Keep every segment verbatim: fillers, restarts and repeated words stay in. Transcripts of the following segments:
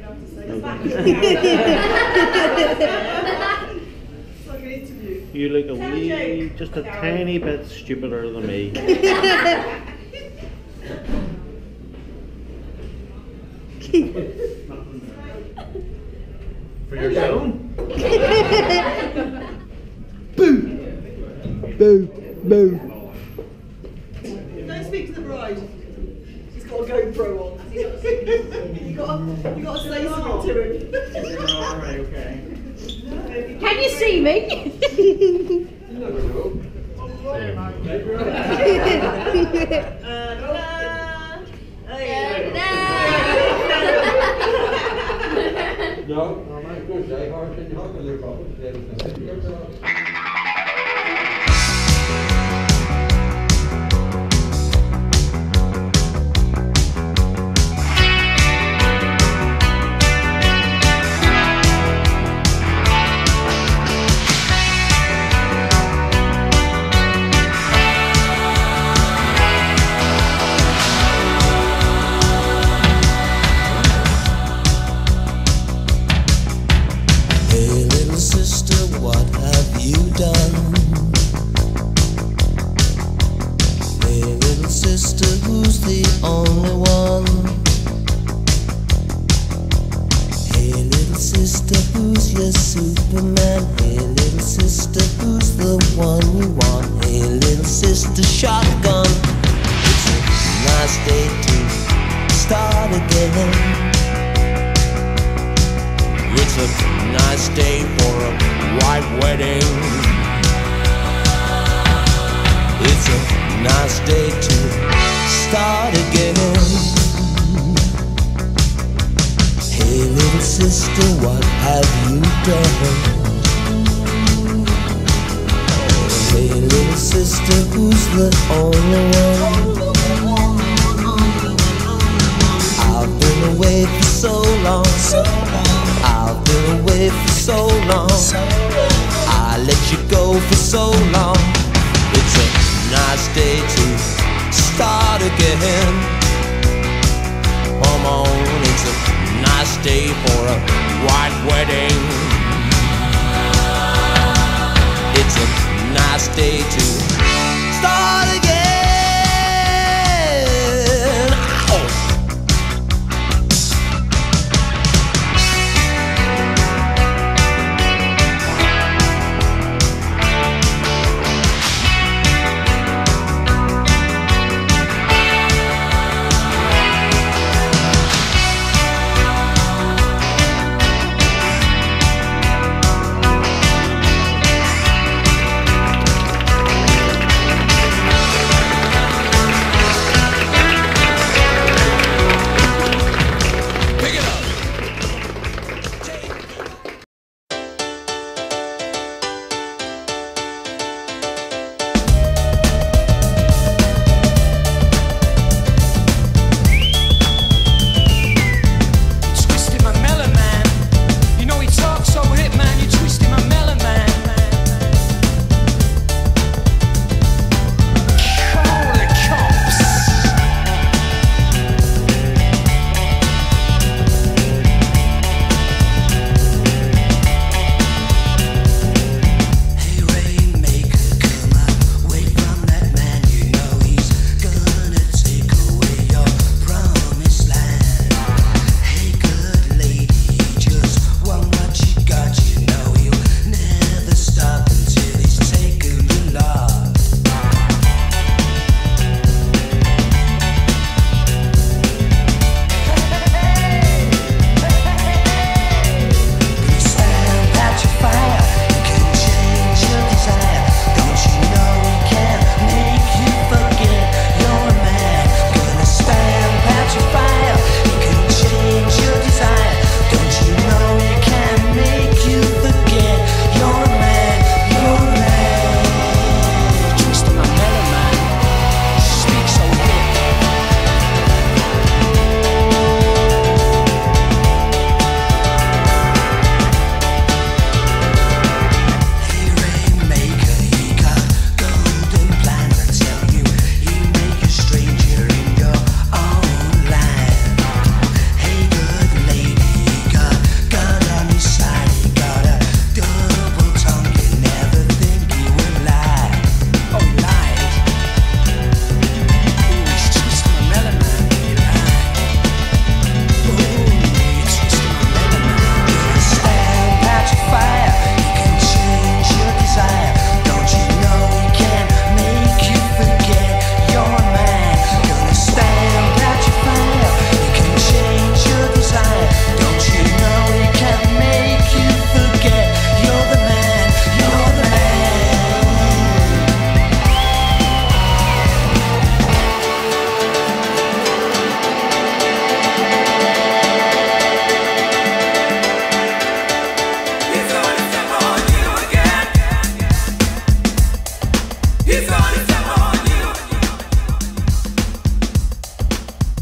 have to say. It's like an interview. You look a wee, just a tiny bit stupider than me. For your own? Boo! Boo! Boo! Don't speak to the bride. She's got a GoPro on. you got you got to say something to him. Alright, okay. Can you see me? You never know. No, I'm not good. I hardly talk a little bit. Superman, hey little sister, who's the one you want? Hey little sister, shotgun. It's a nice day to start again. It's a nice day for a white wedding. It's a nice day to start again. Hey little sister, what have you done? Hey little sister, who's the only one? I've been away for so long. I've been away for so long. I let you go for so long. It's a nice day to start again. Come on, it's a nice day for a white wedding. It's a nice day to start again. Ow.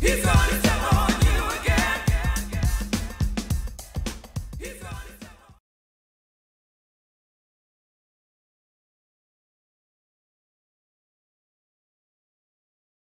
He's gonna stay.